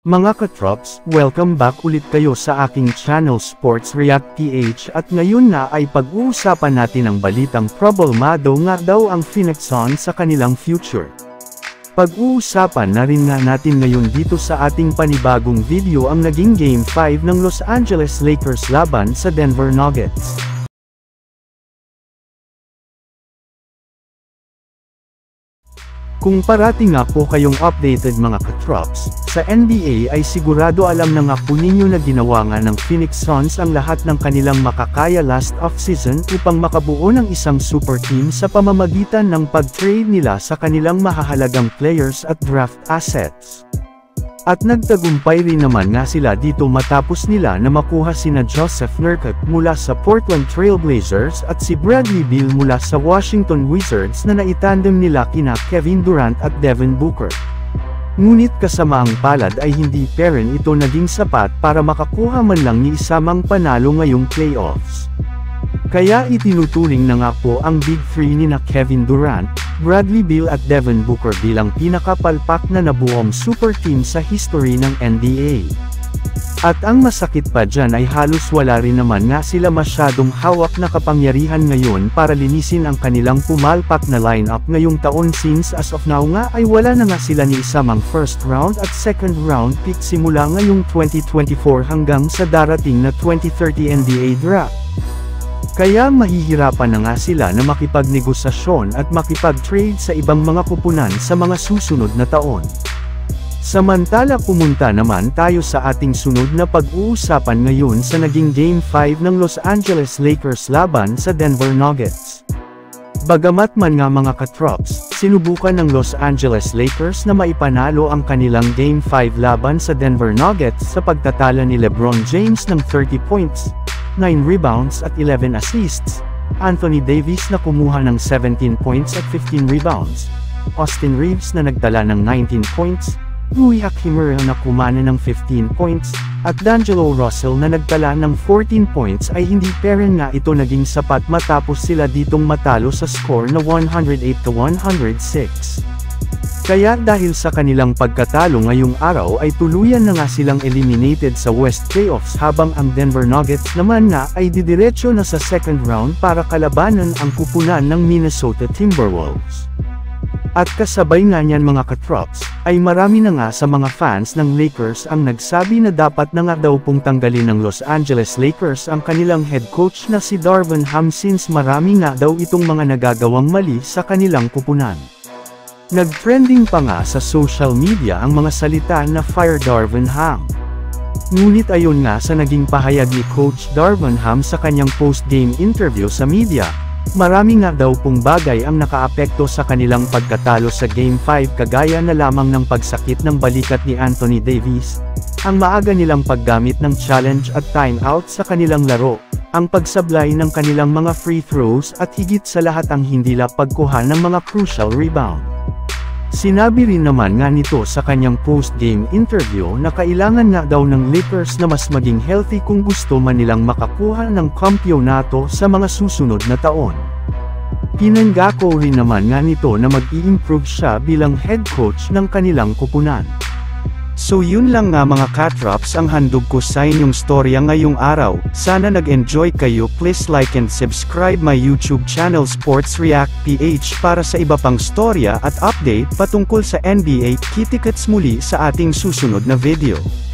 Mga katrops, welcome back ulit kayo sa aking channel Sports React PH at ngayon na ay pag-uusapan natin ang balitang problemado nga daw ang Phoenix Suns sa kanilang future. Pag-uusapan na rin nga natin ngayon dito sa ating panibagong video ang naging Game 5 ng Los Angeles Lakers laban sa Denver Nuggets. Kung parati nga po kayong updated mga katrops, sa NBA ay sigurado alam na nga po ninyo na ginawa nga ng Phoenix Suns ang lahat ng kanilang makakaya last off-season upang makabuo ng isang super team sa pamamagitan ng pag-trade nila sa kanilang mahahalagang players at draft assets. At nagtagumpay rin naman nga sila dito matapos nila na makuha sina Joseph Nurkic mula sa Portland Trail Blazers at si Bradley Beal mula sa Washington Wizards na naitandem nila kina Kevin Durant at Devin Booker. Ngunit kasamaang palad ay hindi pa rin ito naging sapat para makakuha man lang ni isamang panalo ngayong playoffs. Kaya itinuturing na nga po ang Big Three ni na Kevin Durant, Bradley Beal at Devin Booker bilang pinakapalpak na nabuong super team sa history ng NBA. At ang masakit pa dyan ay halos wala rin naman nga sila masyadong hawak na kapangyarihan ngayon para linisin ang kanilang pumalpak na lineup ngayong taon since as of now nga ay wala na nga sila ni isamang first round at second round pick simula ngayong 2024 hanggang sa darating na 2030 NBA draft. Kaya mahihirapan na nga sila na makipagnegosasyon at makipag-trade sa ibang mga kupunan sa mga susunod na taon. Samantala pumunta naman tayo sa ating sunod na pag-uusapan ngayon sa naging Game 5 ng Los Angeles Lakers laban sa Denver Nuggets. Bagamat man nga mga katrops, sinubukan ng Los Angeles Lakers na maipanalo ang kanilang Game 5 laban sa Denver Nuggets sa pagtatala ni LeBron James ng 30 points. 9 rebounds at 11 assists, Anthony Davis na kumuha ng 17 points at 15 rebounds, Austin Reeves na nagtala ng 19 points, Rui Hachimura na kumana ng 15 points, at D'Angelo Russell na nagtala ng 14 points ay hindi pa rin nga ito naging sapat matapos sila ditong matalo sa score na 108-106. Kaya dahil sa kanilang pagkatalo ngayong araw ay tuluyan na nga silang eliminated sa West Playoffs habang ang Denver Nuggets naman nga ay didiretso na sa second round para kalabanan ang kupunan ng Minnesota Timberwolves. At kasabay nga niyan mga katrops, ay marami na nga sa mga fans ng Lakers ang nagsabi na dapat na nga daw pong tanggalin ng Los Angeles Lakers ang kanilang head coach na si Darvin Ham since marami nga daw itong mga nagagawang mali sa kanilang kupunan. Nag-trending pa nga sa social media ang mga salita na "Fire Darvin Ham". Ngunit ayon nga sa naging pahayag ni Coach Darvin Ham sa kanyang post-game interview sa media, marami nga daw pong bagay ang nakaapekto sa kanilang pagkatalo sa Game 5 kagaya na lamang ng pagsakit ng balikat ni Anthony Davis, ang maaga nilang paggamit ng challenge at timeout sa kanilang laro, ang pagsablay ng kanilang mga free throws at higit sa lahat ang hindi pagkuha ng mga crucial rebound. Sinabi rin naman nga nito sa kanyang post-game interview na kailangan nga daw ng Lakers na mas maging healthy kung gusto man nilang makakuha ng kampyonato sa mga susunod na taon. Pinanggako rin naman nga nito na mag-i-improve siya bilang head coach ng kanilang kupunan. So yun lang nga mga katrops ang handog ko sa inyong storya ngayong araw. Sana nag-enjoy kayo. Please like and subscribe my YouTube channel Sports React PH para sa iba pang storya at update patungkol sa NBA. Kita-kits muli sa ating susunod na video.